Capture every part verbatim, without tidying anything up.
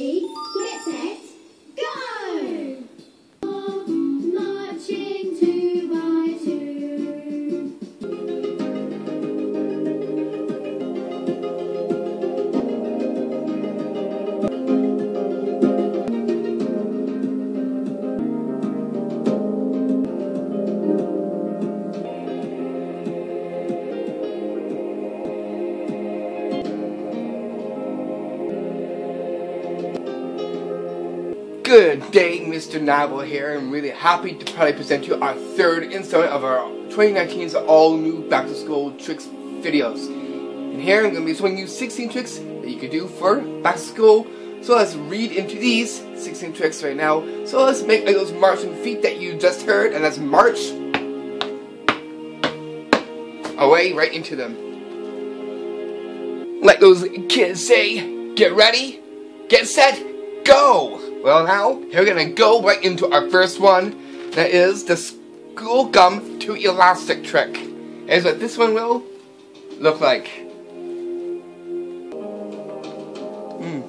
ready, get set, go! Marching two by two. Good day, Mister Novel here. I'm really happy to probably present you our third installment of our twenty nineteen's all-new back-to-school tricks videos. And here I'm going to be showing you sixteen tricks that you can do for back-to-school. So let's read into these sixteen tricks right now. So let's make like those marching feet that you just heard, and let's march away right into them. Like those kids say, get ready, get set, go! Well now, we're gonna go right into our first one. That is the school gum to elastic trick. Here's what this one will look like. Mm.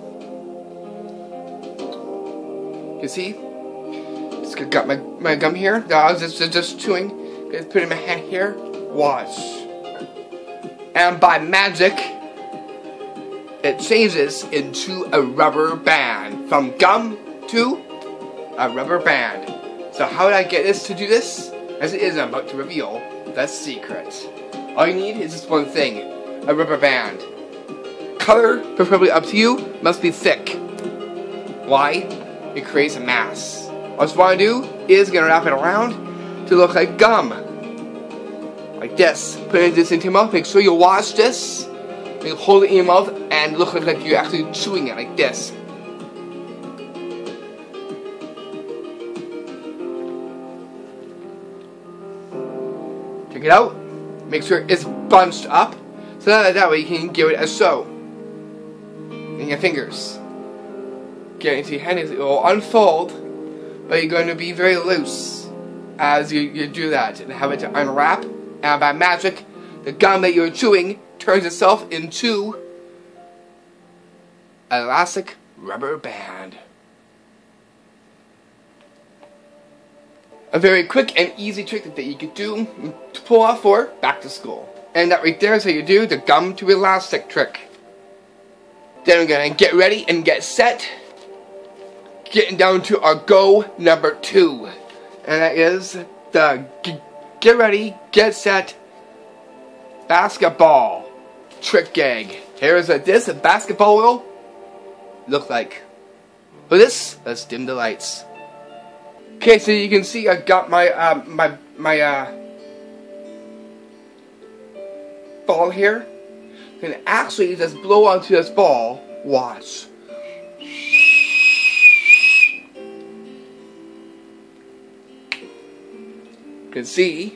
You see? Just got my, my gum here. No, I was just, just, just chewing. Just put it in my hand here. Watch. And by magic, it changes into a rubber band. From gum to a rubber band. So how did I get this to do this? As it is, I'm about to reveal the secret. All you need is just one thing. A rubber band. Color, preferably up to you, must be thick. Why? It creates a mass. All you want to do is gonna wrap it around to look like gum. Like this. Put this into your mouth. Make sure you wash this. You hold it in your mouth and look like you're actually chewing it like this. Check it out. Make sure it's bunched up so that, that way you can give it a show. In your fingers. Get it into your hand, it will unfold, but you're going to be very loose as you, you do that and have it to unwrap. And by magic, the gum that you're chewing turns itself into an elastic rubber band. A very quick and easy trick that you could do to pull off for back to school. And that right there is how you do the gum to elastic trick. Then we're gonna get ready and get set. Getting down to our go number two. And that is the get ready, get set, basketball trick gag. Here's what this a basketball will look like. For this, let's dim the lights. Okay, so you can see I got my uh, my my uh, ball here. Can actually just blow onto this ball. Watch. You can see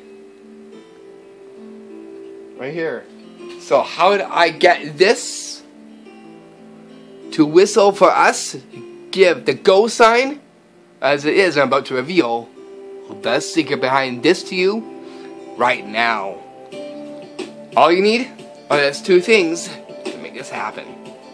right here. So how did I get this to whistle for us? Give the go sign. As it is, I'm about to reveal the secret behind this to you right now. All you need are just two things to make this happen.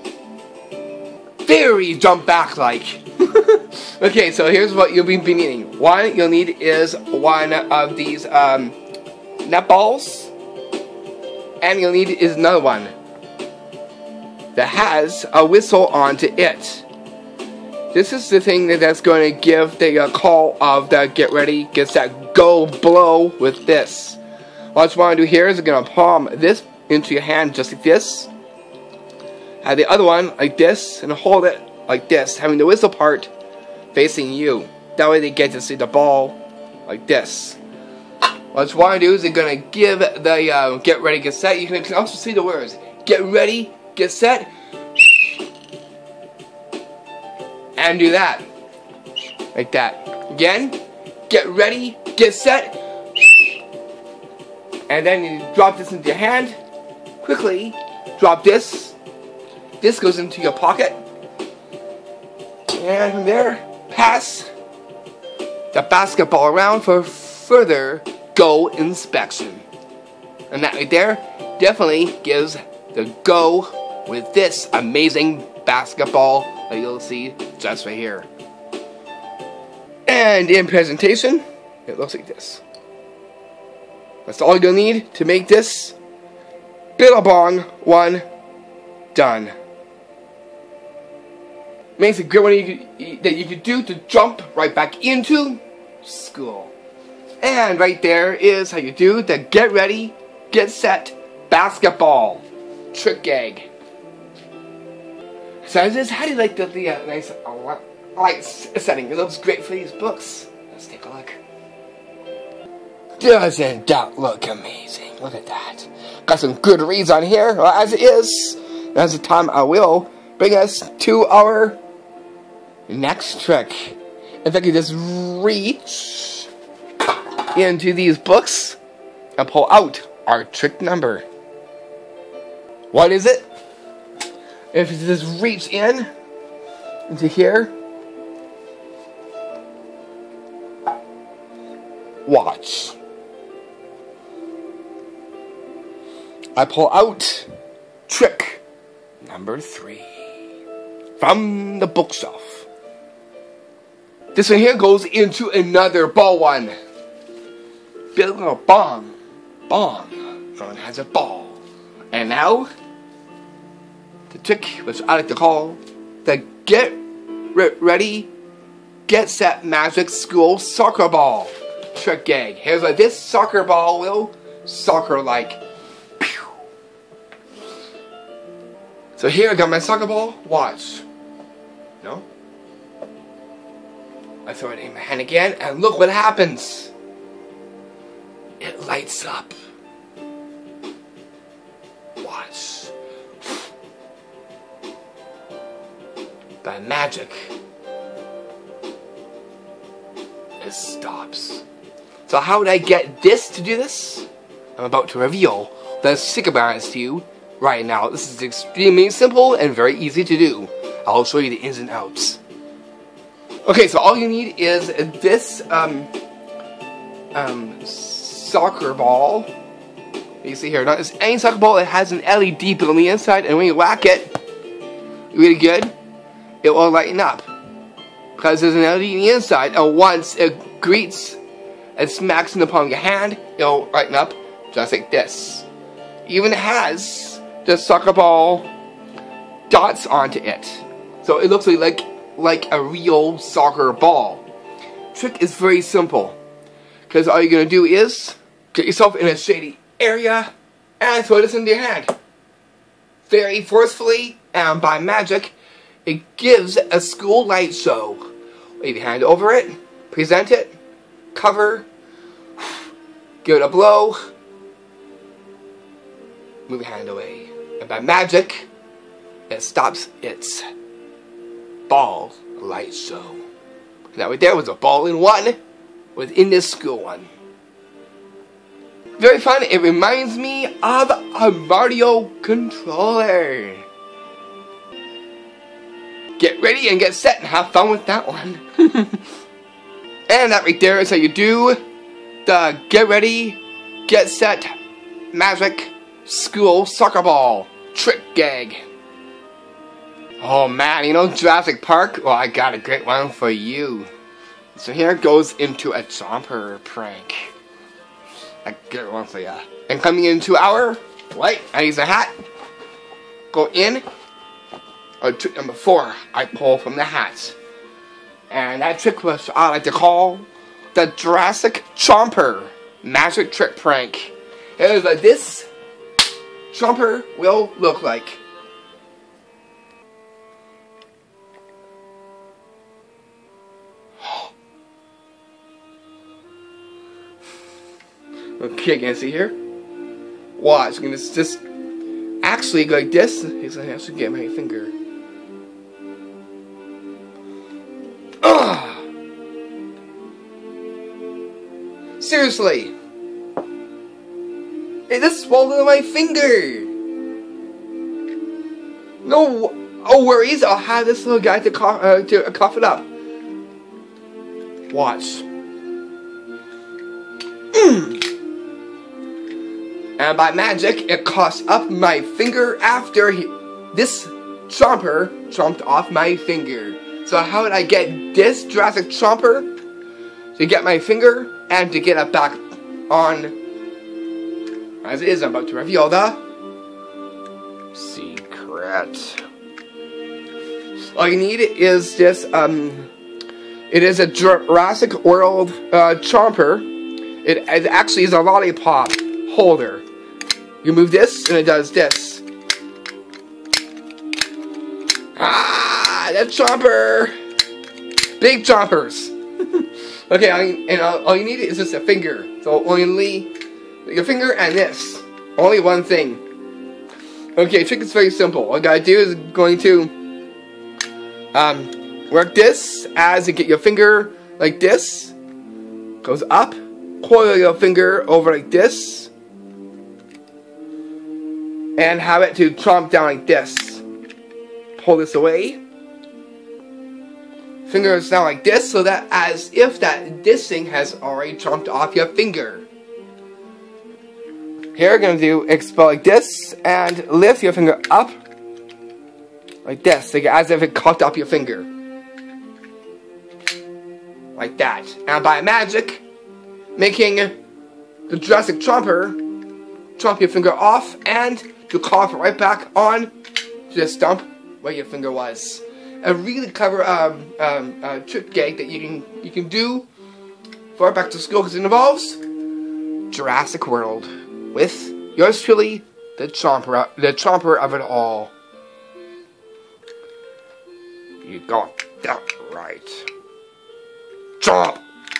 Very jump back like. Okay, so here's what you'll be needing. One you'll need is one of these um, net balls. And you'll need is another one that has a whistle onto it. This is the thing that that's going to give the uh, call of the get ready, get set, go, blow with this. What you want to do here is you're going to palm this into your hand just like this. Have the other one like this and hold it like this, having the whistle part facing you. That way they get to see the ball like this. What you want to do is you're going to give the uh, get ready, get set. You can also see the words get ready, get set. And do that. Like that. Again. Get ready. Get set. And then you drop this into your hand. Quickly. Drop this. This goes into your pocket. And from there, pass the basketball around for further go inspection. And that right there definitely gives the go with this amazing basketball that you'll see just right here. And in presentation, it looks like this. That's all you'll need to make this Billabong one done. Makes a great one you could, that you could do to jump right back into school. And right there is how you do the get ready, get set basketball trick gag. So this, how do you like the, the uh, nice uh, light setting? It looks great for these books. Let's take a look. Doesn't that look amazing? Look at that. Got some good reads on here. Well, as it is, now's the time I will bring us to our next trick. If I could just reach into these books and pull out our trick number. What is it? If you just reach in into here, watch. I pull out trick number three from the bookshelf. This one here goes into another ball one. Billabong, bong. Someone has a ball. And now, the trick, which I like to call the get re ready, get set magic school soccer ball trick gag. Here's like this soccer ball will soccer like. Pew. So here I got my soccer ball. Watch. No? I throw it in my hand again, and look what happens. It lights up. Watch. By magic, it stops. So how would I get this to do this? I'm about to reveal the secret behind to you right now. This is extremely simple and very easy to do. I'll show you the ins and outs. Okay, so all you need is this um, um, soccer ball. You see here, not just any soccer ball. It has an L E D bill on the inside, and when you whack it really good, it will lighten up because there's an L E D on the inside. And once it greets and smacks in the palm of your hand, it'll lighten up just like this. Even has the soccer ball dots onto it, so it looks like like a real soccer ball. Trick is very simple, because all you're gonna do is get yourself in a shady area and throw this into your hand very forcefully, and by magic it gives a school light show. Wave your hand over it, present it, cover, give it a blow, move your hand away, and by magic it stops its ball light show. Now right there was a ball in one within this school one. Very fun. It reminds me of a Mario controller. Get ready and get set and have fun with that one. And that right there is how you do the get ready, get set, magic school soccer ball trick gag. Oh man, you know Jurassic Park? Well, I got a great one for you. So here it goes into a jumper prank. A good one for ya. And coming into our light, I use a hat. Go in. Or trick number four, I pull from the hat. And that trick was I like to call the Jurassic Chomper magic trick prank. It is like this Chomper will look like. Okay, can you see here? Watch, I'm gonna just actually go like this. He's gonna actually get my finger. Ugh! Seriously! It just swallowed my finger! No, oh worries, I'll have this little guy to cough, uh, to cough it up. Watch. Mm. And by magic, it coughs up my finger after he, this chomper chomped off my finger. So how did I get this Jurassic chomper? To get my finger and to get it back on. As it is, I'm about to reveal the secret. All you need is this, um, it is a Jurassic World uh, chomper. It, it actually is a lollipop holder. You move this and it does this. Ah, that chomper! Big chompers! Okay, I, and all, all you need is just a finger. So only your finger and this. Only one thing. Okay, trick is very simple. All you gotta do is going to um, work this as you get your finger like this. Goes up. Coil your finger over like this. And have it to chomp down like this. Pull this away. Finger is now like this, so that as if that this thing has already chomped off your finger. Here we're gonna do expel like this and lift your finger up like this, like as if it coughed up your finger. Like that. And by magic, making the Jurassic chomper chomp your finger off and to cough right back on to the stump where your finger was. A really clever um, um, uh, trick gag that you can you can do for back to school because it involves Jurassic World with yours truly, the chomper, the chomper of it all. You got that right. Chomp.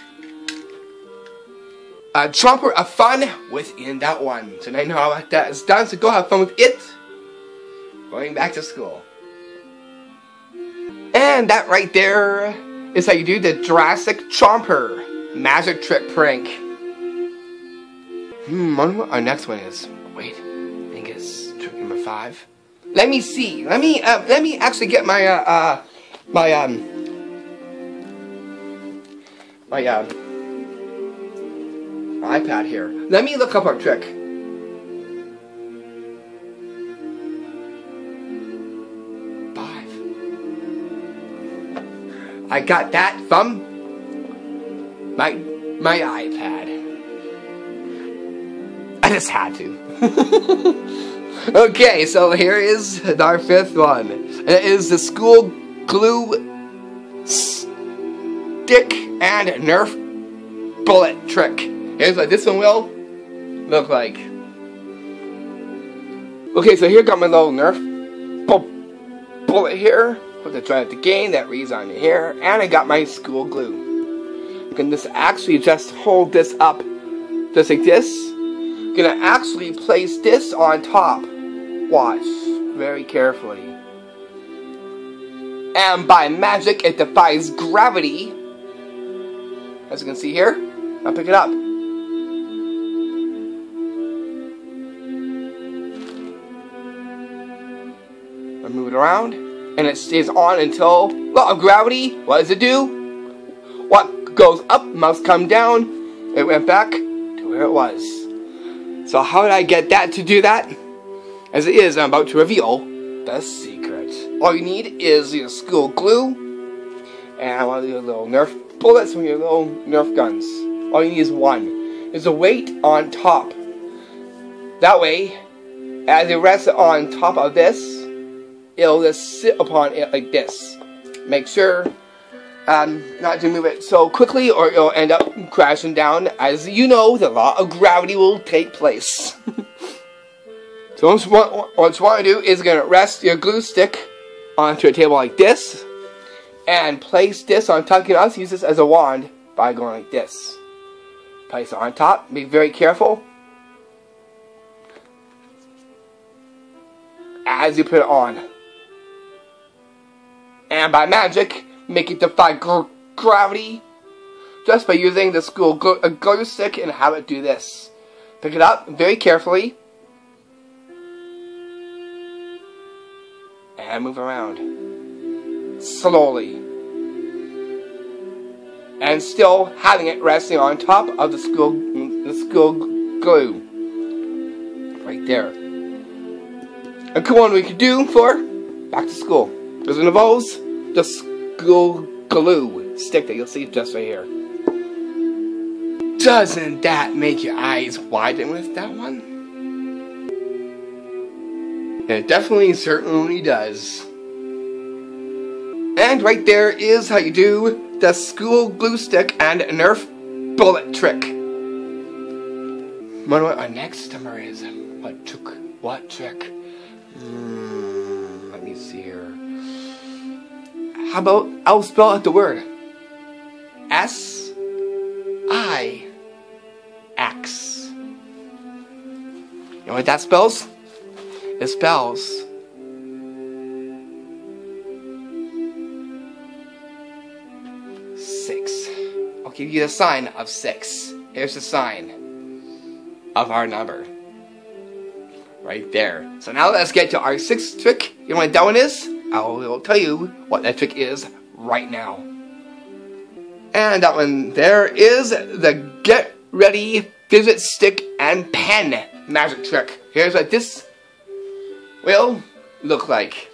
A chomper of fun within that one. So now you know how that is done. So go have fun with it. Going back to school. And that right there is how you do the Jurassic Chomper magic trick prank. Hmm, I wonder what our next one is. Wait, I think it's trick number five. Let me see. Let me uh, let me actually get my uh, uh my um my uh iPad here. Let me look up our trick. I got that from my my iPad. I just had to. Okay, so here is our fifth one. It is the school glue stick and Nerf bullet trick. Here's what this one will look like. Okay, so here got my little Nerf bu bullet here. Put the try at the game that reads on here, and I got my school glue. I'm gonna just actually just hold this up, just like this. I'm gonna actually place this on top. Watch very carefully, and by magic, it defies gravity. As you can see here, I'll pick it up. I move it around. And it stays on until law of gravity. What does it do? What goes up must come down. It went back to where it was. So how did I get that to do that? As it is, I'm about to reveal the secret. All you need is your school glue and one of your little Nerf bullets from your little Nerf guns. All you need is one. There's a weight on top. That way, as it rests on top of this, it'll just sit upon it like this. Make sure um, not to move it so quickly or it'll end up crashing down. As you know, the law of gravity will take place. So what you, want, what you want to do is going to rest your glue stick onto a table like this. And place this on top. You can also use this as a wand by going like this. Place it on top. Be very careful as you put it on. And by magic, make it defy gr gravity just by using the school glue, a glue stick and have it do this. Pick it up very carefully and move around slowly, and still having it resting on top of the school the school glue right there. A cool one we could do for back to school. Because it involves the school glue stick that you'll see just right here. Doesn't that make your eyes widen with that one? It definitely, certainly does. And right there is how you do the school glue stick and Nerf bullet trick. Wonder what our next number is. What took what trick? Mm, let me see here. How about I'll spell out the word. S I X. You know what that spells? It spells six. I'll give you the sign of six. Here's the sign of our number. Right there. So now let's get to our sixth trick. You know what that one is? I will tell you what that trick is right now. And that one there is the Get Ready Fidget Stick and Pen magic trick. Here's what this will look like.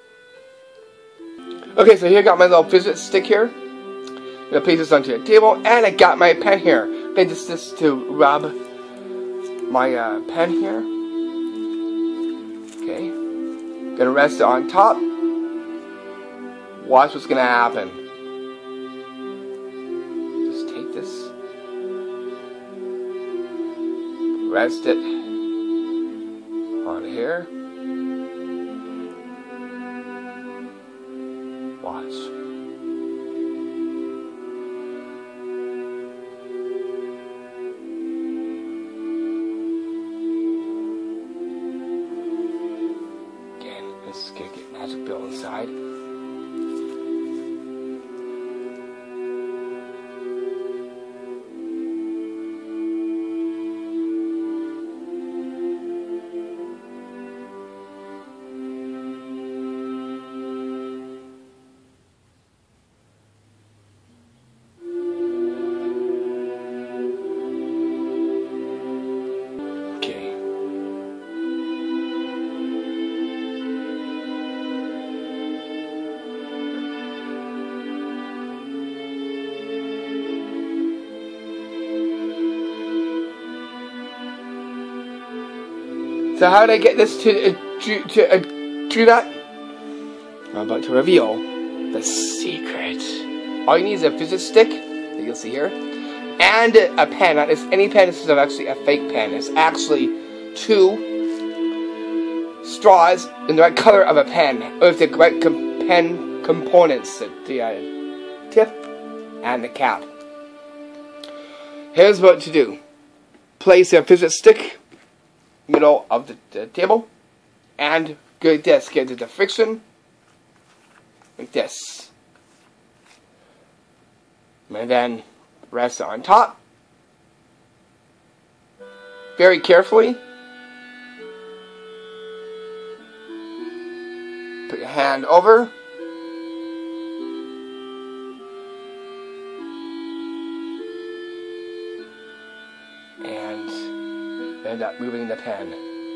Okay, so here I got my little fidget stick here. I'm gonna place this onto the table, and I got my pen here. I just this to rub my uh, pen here. Okay, gonna rest it on top. Watch what's gonna happen. Just take this, rest it on here. Watch. Again, this is gonna get magic built inside. So how did I get this to uh, do, to uh, do that? I'm about to reveal the secret. All you need is a fidget stick that you'll see here, and a pen. Not just any pen. This is actually a fake pen. It's actually two straws in the right color of a pen, with the right com pen components: the, the uh, tip and the cap. Here's what to do: place a fidget stick middle of the, the table, and go like this. Get the friction like this, and then rest it on top very carefully. Put your hand over, and end up moving the pen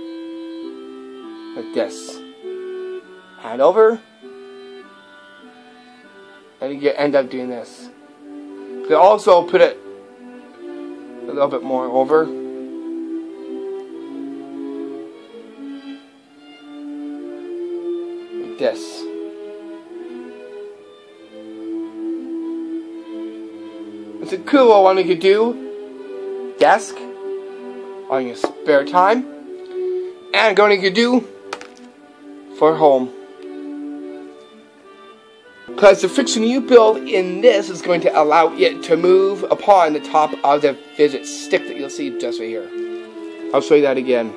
like this. Hand over, and you end up doing this. You can also put it a little bit more over. Like this. It's a cool one you could do. Desk. On your spare time, and going to do for home. Because the friction you build in this is going to allow it to move upon the top of the fidget stick that you'll see just right here. I'll show you that again.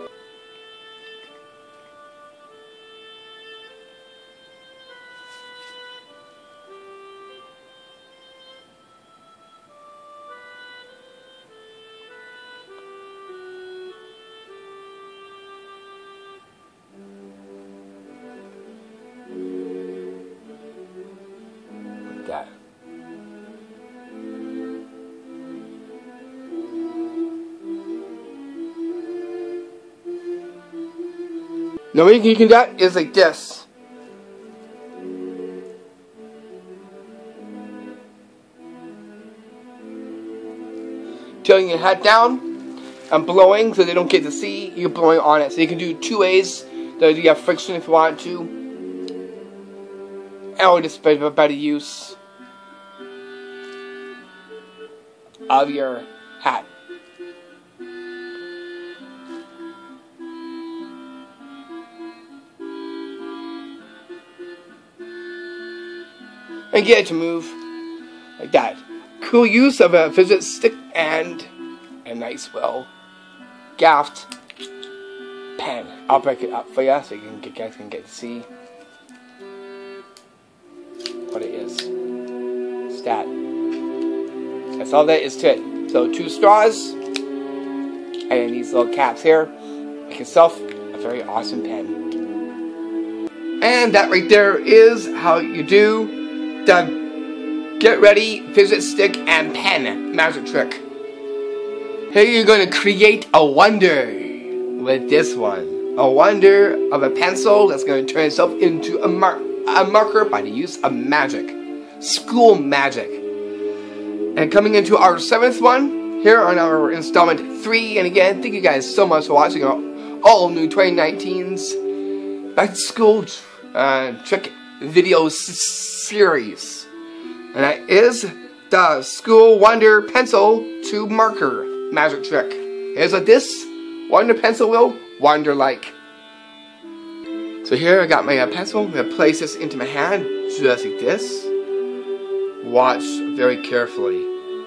That. Now what you can do that is like this. tilting your hat down and blowing so they don't get to see you blowing on it. So you can do two ways. So you have friction if you want to. Or just a better use of your hat. And get it to move like that. Cool use of a fidget stick and a nice, well, gaffed pen. I'll break it up for you so you can get, guys can get to see what it is. It's that. That's all there is to it. So two straws and then these little caps here. Make yourself a very awesome pen. And that right there is how you do the get ready fidget stick and pen magic trick. Here you're going to create a wonder with this one. A wonder of a pencil that's going to turn itself into a, mar a marker by the use of magic. School magic. And coming into our seventh one, here on our installment three. And again, thank you guys so much for watching our all new twenty nineteen's Back to School uh, Trick video series. And that is the School Wonder Pencil to Marker magic trick. Here's what this Wonder Pencil will wonder like. So here I got my uh, pencil. I'm going to place this into my hand just like this. Watch very carefully.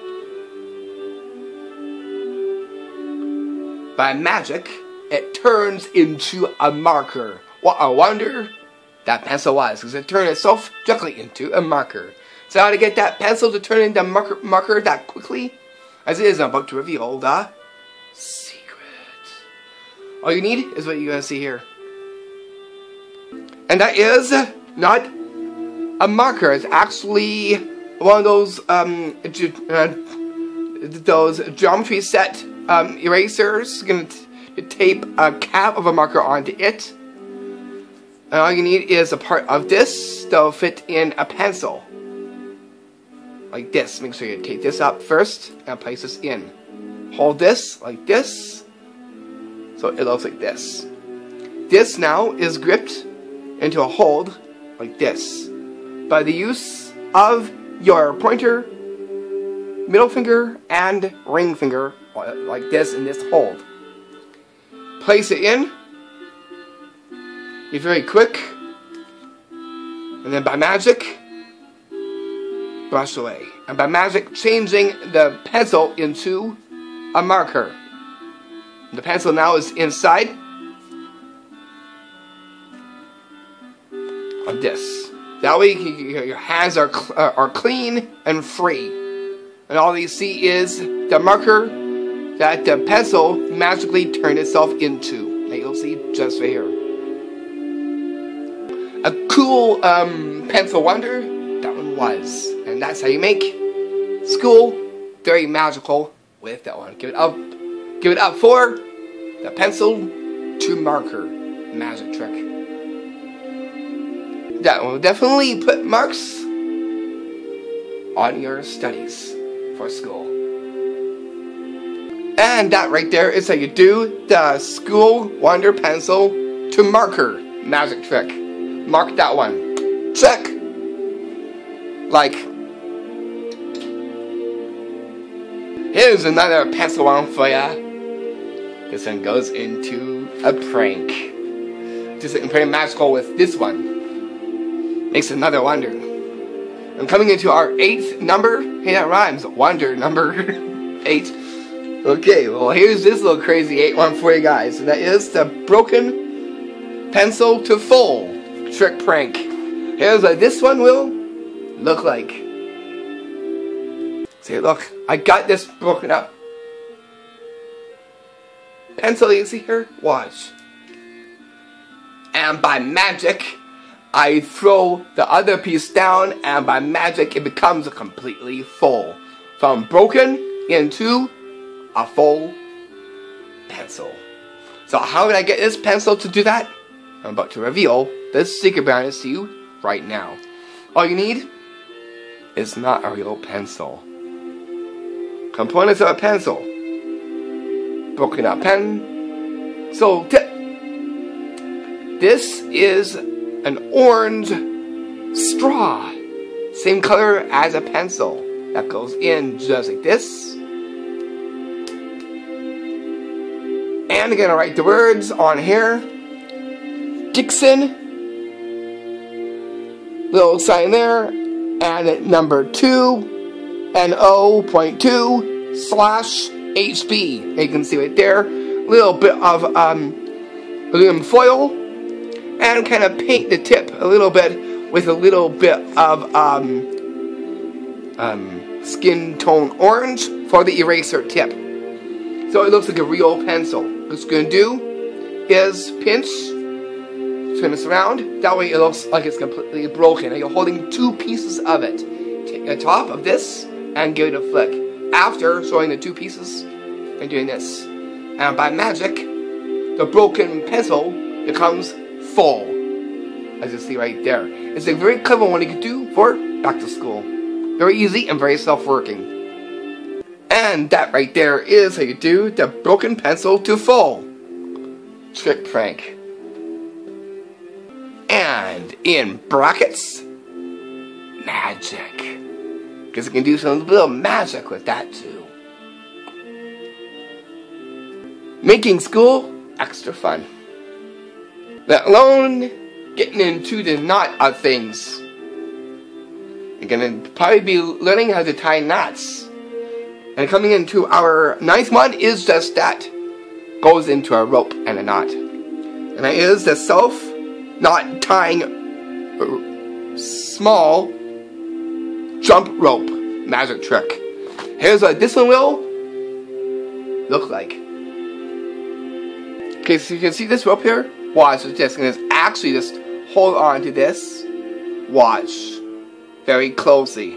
By magic, it turns into a marker. What a wonder that pencil was, because it turned itself directly into a marker. So how to get that pencil to turn into a marker, marker that quickly? As it is, I'm about to reveal the secret. All you need is what you're going to see here. And that is not a marker. It's actually one of those um, ge uh, those geometry set um, erasers. You're going to tape a cap of a marker onto it. And all you need is a part of this that'll fit in a pencil. Like this. Make sure you take this up first and place this in. Hold this like this. So it looks like this. This now is gripped into a hold like this by the use of your pointer, middle finger, and ring finger like this in this hold. Place it in. Be very quick, and then by magic, brush away. And by magic, changing the pencil into a marker. The pencil now is inside of this. That way, your hands are uh, are clean and free, and all you see is the marker that the pencil magically turned itself into. That you'll see just right here. A cool um, pencil wonder, that one was. And that's how you make school very magical with that one. Give it up, give it up for the pencil to marker magic trick. That will definitely put marks on your studies for school. And that right there is how you do the School Wonder Pencil to Marker magic trick. Mark that one. Check. Like. Here's another pencil one for ya. This one goes into a prank. Just something pretty magical with this one. Makes another wonder. I'm coming into our eighth number. Hey, that rhymes. Wonder number eight. Okay, well here's this little crazy eight one for you guys. And that is the broken pencil to full trick prank. Here's what this one will look like. See, look, I got this broken up pencil you see here. Watch. And by magic, I throw the other piece down, and by magic, it becomes completely full. From broken into a full pencil. So how did I get this pencil to do that? I'm about to reveal this secret behind it to you right now. All you need is not a real pencil. Components of a pencil. Broken up pen. So tip. This is an orange straw. Same color as a pencil. That goes in just like this. And I'm gonna write the words on here. Dixon. Little sign there. And number two. And O point two slash H B. You can see right there. Little bit of um, aluminum foil. And kind of paint the tip a little bit with a little bit of um, um, skin tone orange for the eraser tip. So it looks like a real pencil. What it's going to do is pinch, turn this around. That way it looks like it's completely broken. And you're holding two pieces of it. Take the top of this and give it a flick. After showing the two pieces and doing this. And by magic, the broken pencil becomes full, as you see right there. It's a very clever one you can do for back to school. Very easy and very self-working. And that right there is how you do the broken pencil to full trick prank. And in brackets, magic. Because you can do some little magic with that too. Making school extra fun. Let alone getting into the knot of things. You're gonna probably be learning how to tie knots. And coming into our ninth one is just that. Goes into a rope and a knot. And that is the self knot tying small jump rope magic trick. Here's what this one will look like. Okay, so you can see this rope here. Watch with this, and just actually just hold on to this. Watch very closely.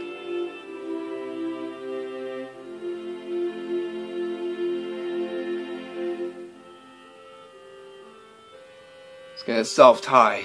It's gonna self-tie.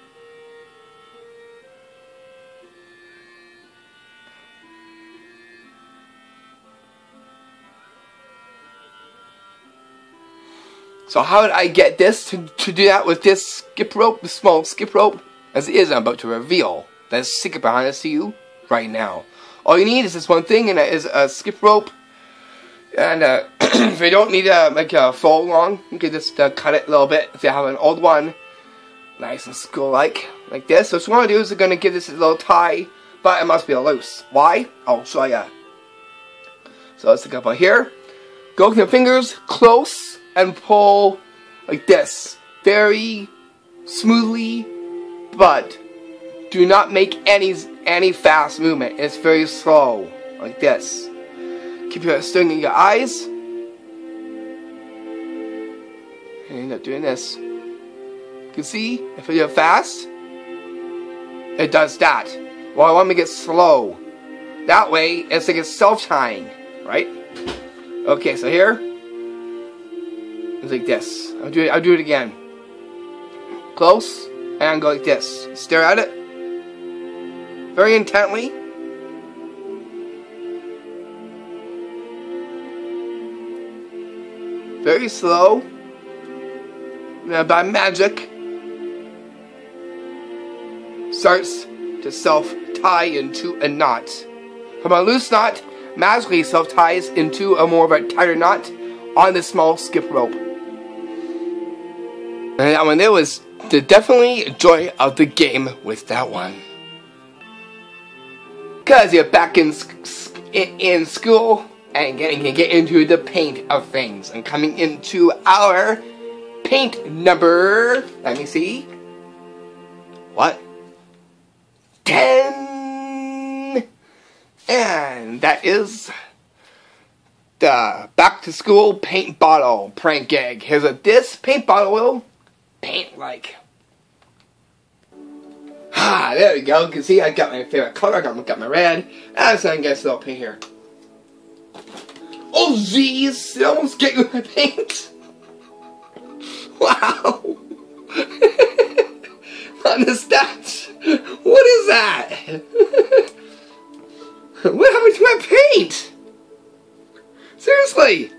So how did I get this to, to do that with this skip rope, the small skip rope? As it is, I'm about to reveal. Let's stick it behind us to you right now. All you need is this one thing, and that is a skip rope. And uh, if you don't need a like a full long, you can just uh, cut it a little bit. If you have an old one, nice and school-like, like this. So what you want to do is you're going to give this a little tie, but it must be loose. Why? I'll show ya. So let's stick up right here. Go with your fingers close. And pull like this, very smoothly, but do not make any any fast movement. It's very slow, like this. Keep your string in your eyes, and end up doing this. You can see if you do it fast, it does that. Well, I want to make it slow. That way, it's like it's self-tying, right? Okay, so here. It's like this. I'll do it. I'll do it again. Close and go like this. Stare at it very intently. Very slow. Now by magic, starts to self-tie into a knot. From a loose knot, magically self-ties into a more of a tighter knot on the small skip rope. And that one there was the definitely joy of the game with that one. Because you're back in, in, in school and getting to get into the paint of things. And coming into our paint number, let me see. What? ten! And that is the back to school paint bottle prank gag. Here's what this paint bottle will paint like. Ah, there we go. You can see I got my favorite color. I got, got my red. And so I can get a little paint here. Oh jeez, it almost get you my paint. Wow. On the stats. What is that? What happened to my paint? Seriously!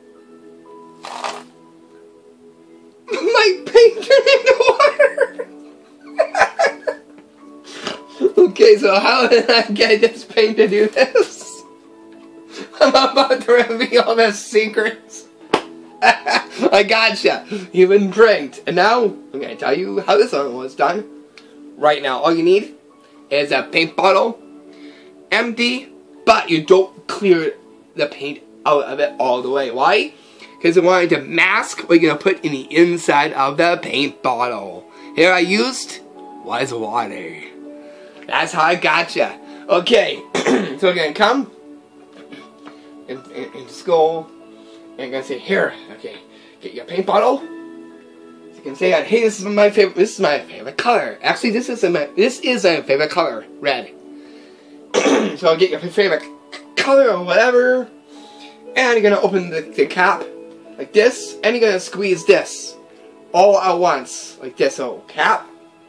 My paint turned into water! Okay, so how did I get this paint to do this? I'm about to reveal the secrets. I gotcha! You've been pranked. And now, I'm gonna tell you how this one was done. Right now, all you need is a paint bottle. Empty, but you don't clear the paint out of it all the way. Why? Because I wanted to mask what you're going to put in the inside of the paint bottle. Here I used was water. That's how I gotcha. Okay, so we're going to come in, in, into school and I'm going to say, here, okay, get your paint bottle. So you can say, hey, this is my favorite, this is my favorite color. Actually, this is my, this is my favorite color, red. So I'll get your favorite color or whatever. And you're going to open the, the cap like this. And you're going to squeeze this all at once. Like this. So cap.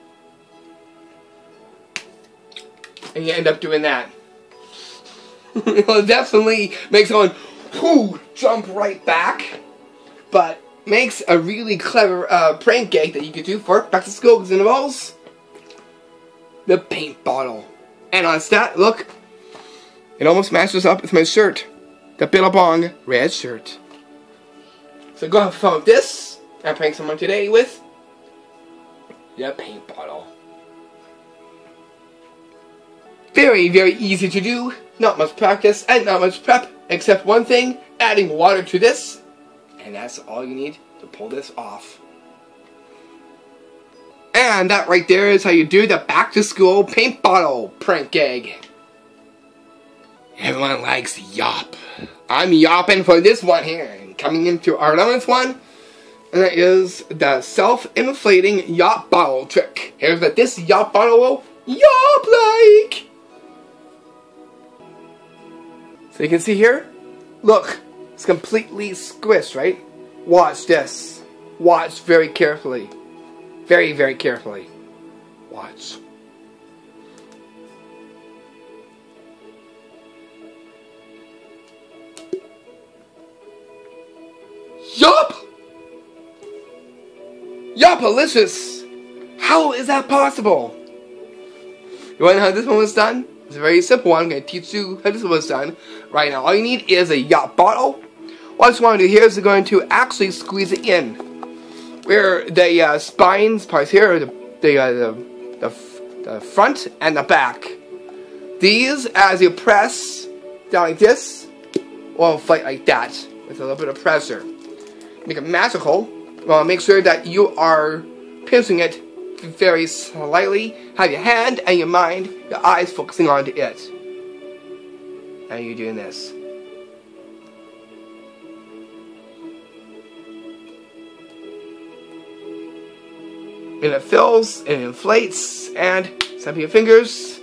And you end up doing that. It'll definitely make someone whoo, jump right back. But makes a really clever uh, prank gag that you could do for back to school. Because it involves the paint bottle. And on that, look, it almost matches up with my shirt. The Billabong red shirt. So go have fun with this. I prank someone today with the paint bottle. Very, very easy to do. Not much practice and not much prep. Except one thing, adding water to this. And that's all you need to pull this off. And that right there is how you do the back to school paint bottle prank gag. Everyone likes yop. I'm yopping for this one here. And coming into our eleventh one, and that is the self-inflating yop bottle trick. Here's what this yop bottle will yop like. So you can see here, look, it's completely squished, right? Watch this. Watch very carefully. Very, very carefully. Watch. Yup! Yup-alicious! How is that possible? You want to know how this one was done? It's a very simple one. I'm going to teach you how this one was done. Right now, all you need is a yup bottle. What I just want to do here is going to actually squeeze it in. Where the uh, spines parts here, the the, uh, the the the front and the back. These, as you press down like this, will inflate like that with a little bit of pressure. Make it magical. Well, make sure that you are pinching it very slightly. Have your hand and your mind, your eyes focusing onto it. And you're doing this. And it fills, and it inflates, and snap your fingers,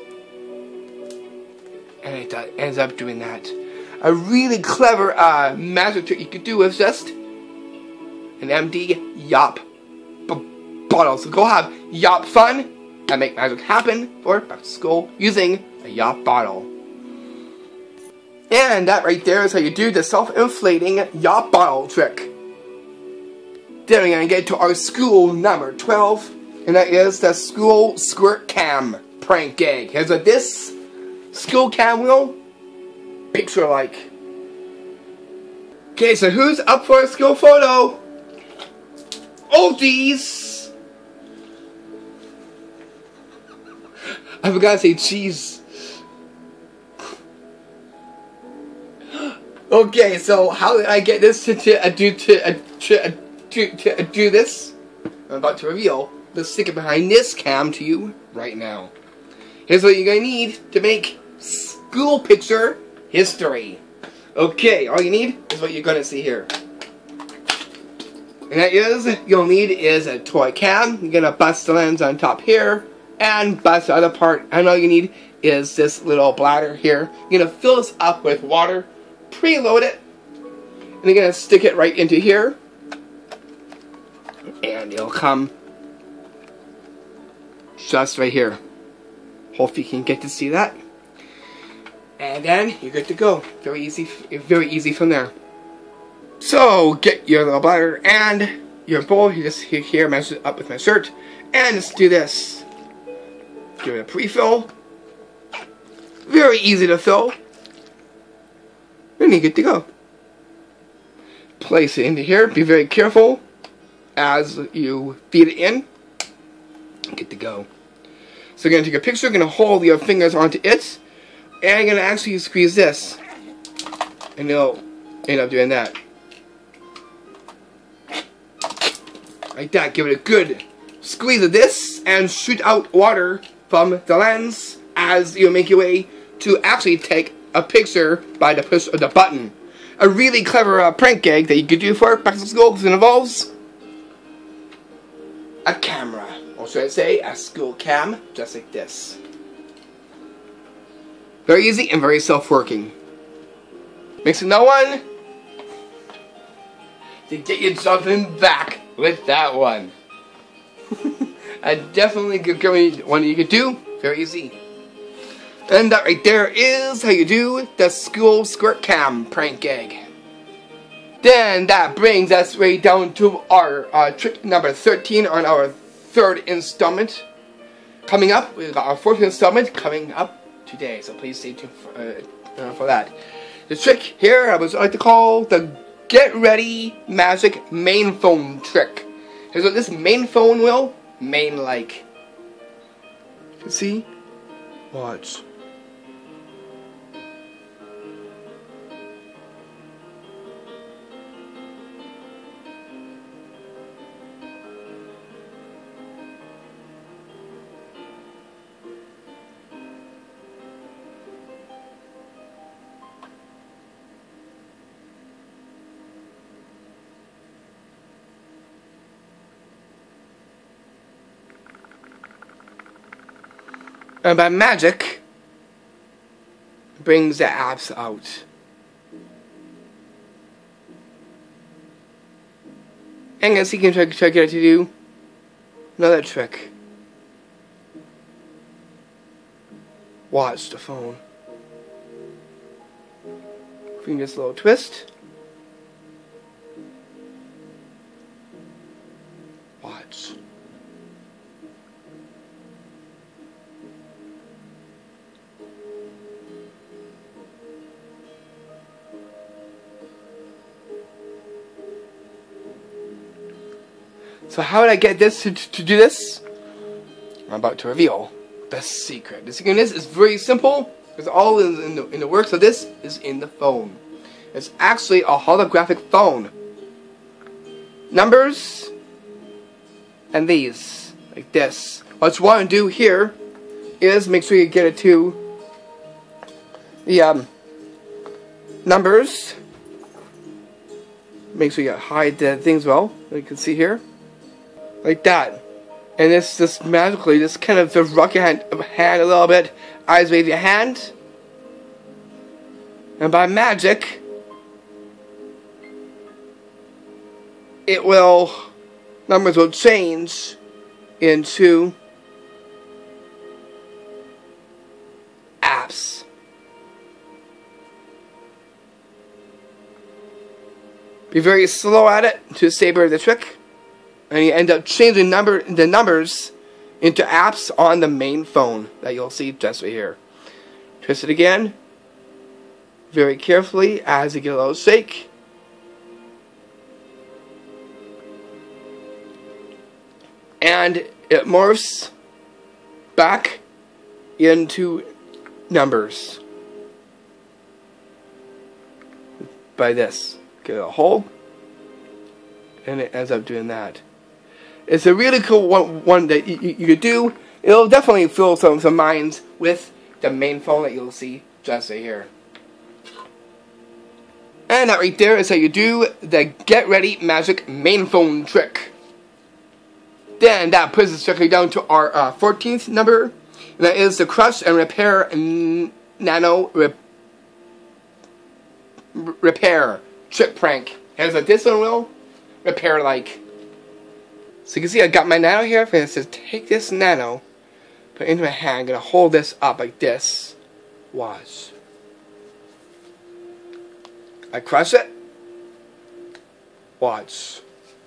and it uh, ends up doing that. A really clever uh, magic trick you could do with just an empty yop bottle. So go have yop fun and make magic happen for back to school using a yop bottle. And that right there is how you do the self-inflating yop bottle trick. Then we're going to get to our school number twelve, and that is the school squirt cam prank gag. Here's what this school cam will picture like. Okay, so who's up for a school photo? Oh, geez! I forgot to say cheese. Okay, so how did I get this to, to uh, do to, uh, to, uh, to, to uh, do this? I'm about to reveal the secret behind this cam to you right now. Here's what you're gonna need to make school picture history. Okay, all you need is what you're gonna see here. And that is, you'll need is a toy cam. You're gonna bust the lens on top here, and bust the other part. And all you need is this little bladder here. You're gonna fill this up with water, preload it, and you're gonna stick it right into here. And it'll come just right here. Hope you can get to see that. And then you're good to go. Very easy, very easy from there. So get your little bladder and your bowl. You just here, match it up with my shirt, and let's do this. Give it a pre-fill. Very easy to fill. And you're good to go. Place it into here. Be very careful as you feed it in. Good to go. So you're going to take a picture. You're going to hold your fingers onto it. And you're going to actually squeeze this. And you'll end up doing that. Like that. Give it a good squeeze of this. And shoot out water from the lens as you make your way to actually take a picture by the push of the button. A really clever uh, prank gag that you could do for back to school because it involves a camera. Or should I say a school cam, just like this. Very easy and very self-working. Makes no one to get you jumping back with that one. I definitely give you one you could do. Very easy. And that right there is how you do the school squirt cam prank gag. Then that brings us right down to our uh, trick number thirteen on our third installment. Coming up, we've got our fourth installment coming up today, so please stay tuned for, uh, uh, for that. The trick here I would like to call the Get Ready Magic Main Phone trick. Here's what this main phone will main like. You can see? Watch. And by magic, brings the apps out. And as you can try, try to get it to do another trick. Watch the phone. Bring this little twist. Watch. So how did I get this to, to do this? I'm about to reveal the secret. The secret is, is very simple. It's all in, in, the, in the works of this is in the phone. It's actually a holographic phone. Numbers and these, like this. What you want to do here is make sure you get it to the um, numbers. Make sure you hide the things well. You can see here. Like that. And this just magically just kind of just rock your hand, hand a little bit. Eyes wave your hand. And by magic, it will, numbers will change into apps. Be very slow at it to savor the trick. And you end up changing number the numbers into apps on the main phone that you'll see just right here. Twist it again. Very carefully as you get a little shake. And it morphs back into numbers. By this. Get a hold. And it ends up doing that. It's a really cool one, one that you, you, you could do. It'll definitely fill some, some minds with the main phone that you'll see just right here. And that right there is how you do the Get Ready Magic Main Phone trick. Then that puts us directly down to our uh, fourteenth number. And that is the Crush and Repair Nano Re Repair Trick Prank. Here's what this one will repair like. So you can see I got my nano here. I'm going to take this nano, put it into my hand. I'm going to hold this up like this. Watch. I crush it. Watch.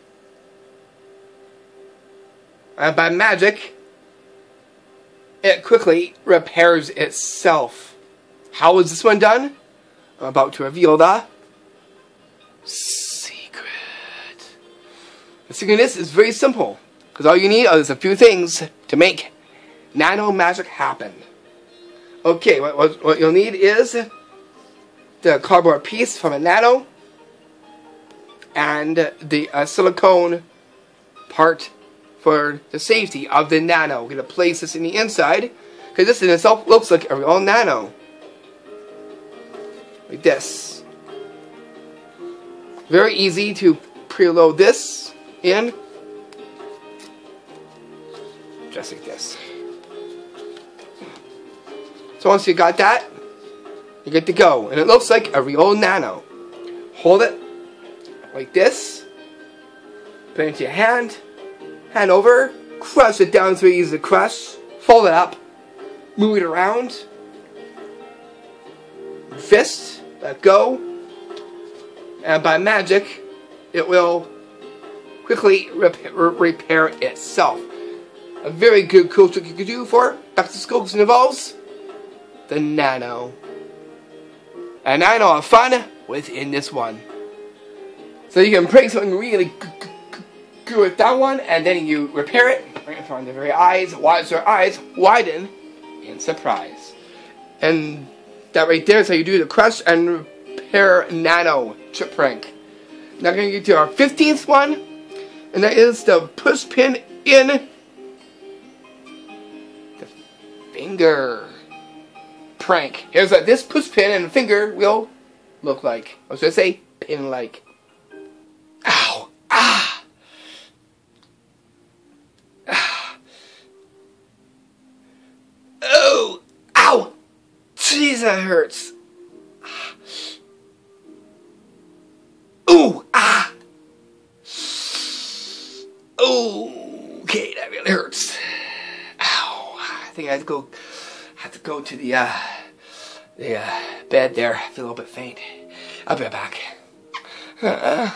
And by magic, it quickly repairs itself. How is this one done? I'm about to reveal the secret. The secret is, is very simple. Because all you need is a few things to make nano magic happen. Okay, what, what, what you'll need is the cardboard piece from a nano and the uh, silicone part for the safety of the nano. We're going to place this in the inside because this in itself looks like a real nano. Like this. Very easy to preload this in. Just like this. So once you got that, you're good to go. And it looks like a real nano. Hold it like this. Put it into your hand. Hand over. Crush it down. It's very easy to crush. Fold it up. Move it around. Fist. Let go. And by magic, it will quickly repair, repair itself. A very good cool trick you could do for back to school because it involves the nano. And I know have fun within this one. So you can break something really good with that one, and then you repair it right in front of the very eyes. Watch their eyes widen in surprise. And that right there is how you do the crush and repair nano chip prank. Now we're going to get to our fifteenth one, and that is the push pin in the finger prank. Here's what this push pin and finger will look like. I was going to say pin like. Ow! Ah! Ah! Oh! Ow! Jeez, that hurts. Ooh! Ah! Oh! Okay, that really hurts. Ow! I think I have to go. Have to go to the uh, the uh, bed there. I feel a little bit faint. I'll be right back. Uh,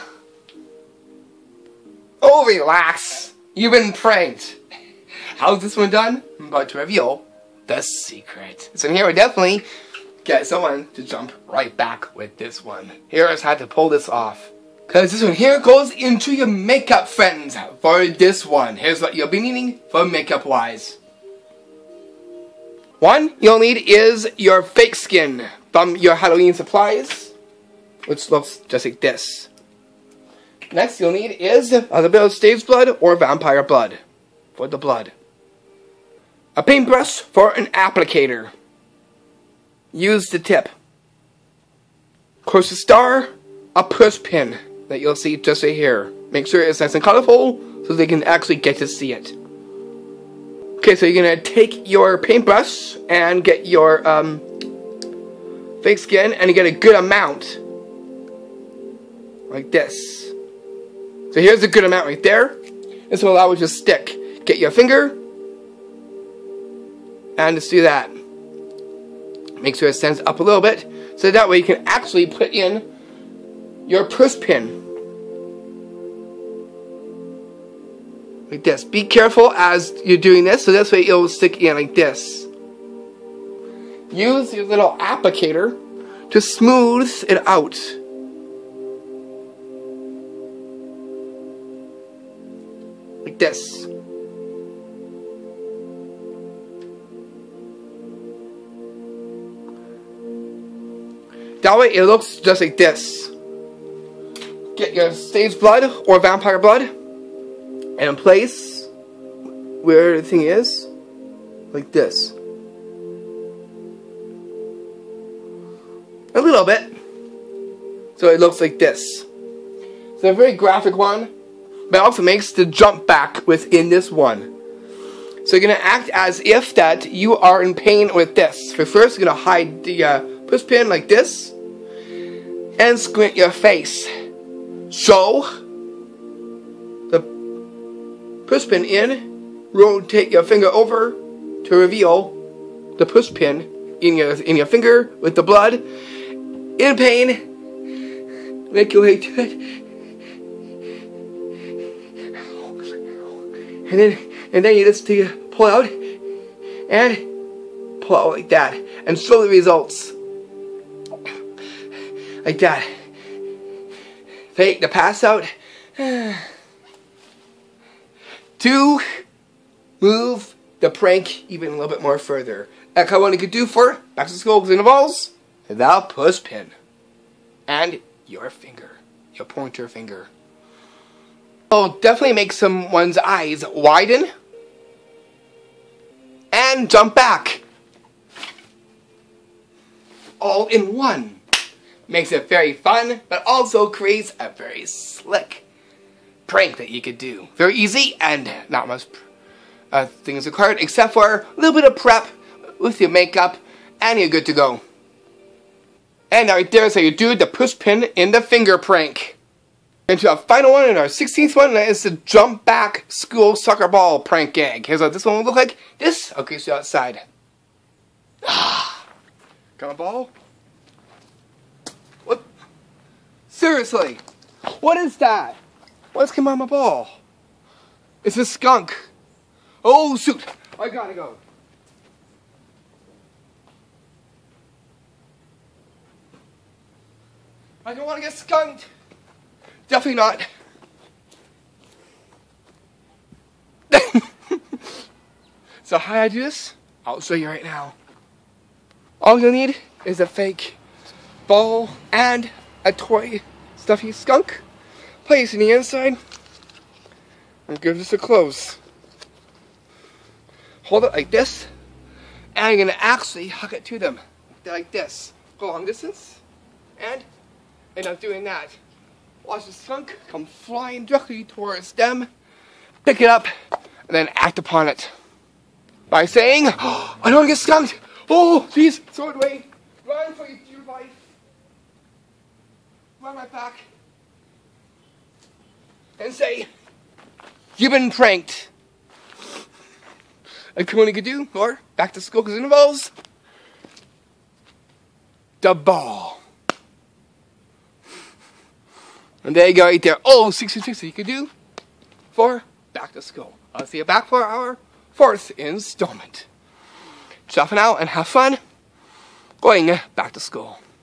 oh, relax. You've been pranked. How's this one done? I'm about to reveal the secret. So here we definitely get someone to jump right back with this one. Here is how to pull this off. Because this one here goes into your makeup, friends, for this one. Here's what you'll be needing for makeup wise. One you'll need is your fake skin from your Halloween supplies, which looks just like this. Next you'll need is a little bit of stage blood or vampire blood for the blood. A paintbrush for an applicator. Use the tip. Of course, a star, a push pin that you'll see just right here. Make sure it's nice and colorful so they can actually get to see it. Okay, so you're gonna take your paintbrush and get your um, fake skin, and you get a good amount, like this. So here's a good amount right there. This will allow you to stick. Get your finger, and just do that. Make sure it stands up a little bit, so that way you can actually put in your push pin. Like this. Be careful as you're doing this, so this way it'll stick in like this. Use your little applicator to smooth it out. Like this. That way it looks just like this. Get your stage blood or vampire blood and place where the thing is, like this. A little bit. So it looks like this. It's a very graphic one, but it also makes the jump back within this one. So you're going to act as if that you are in pain with this. For first, you're going to hide the uh, push pin like this, and squint your face. Show the push pin in, rotate your finger over to reveal the push pin in your in your finger with the blood. In pain, make your way to it, and then and then you just take a pull out and pull out like that, and show the results like that. Fake the pass out. To move the prank even a little bit more further. Like I want you could do for back to school because it involves the push pin and your finger, your pointer finger. So definitely make someone's eyes widen and jump back. All in one. Makes it very fun, but also creates a very slick prank that you could do. Very easy and not much uh, things required except for a little bit of prep with your makeup and you're good to go. And right there is how you do the push pin in the finger prank. Into our final one and our sixteenth one, that is the jump back school soccer ball prank gag. Here's what this one will look like. This, okay, so outside. Ah, got a ball? What? Seriously, what is that? What's come on my ball? It's a skunk. Oh, shoot. I gotta go. I don't want to get skunked. Definitely not. So how I do this? I'll show you right now. All you'll need is a fake ball and a toy stuffy skunk. Place in the inside and give this a close. Hold it like this, and you're gonna actually hug it to them like this. Go long distance, and end up doing that. Watch the skunk come flying directly towards them. Pick it up, and then act upon it by saying, oh, "I don't want to get skunked. Oh, please, throw it away. Run for your life. Run right back." And say, "You've been pranked." Like what you could do, or back to school because it involves the ball. And there you go right there. Oh, sixty-six you could do for back to school. I'll see you back for our fourth installment. Ciao for now and have fun going back to school.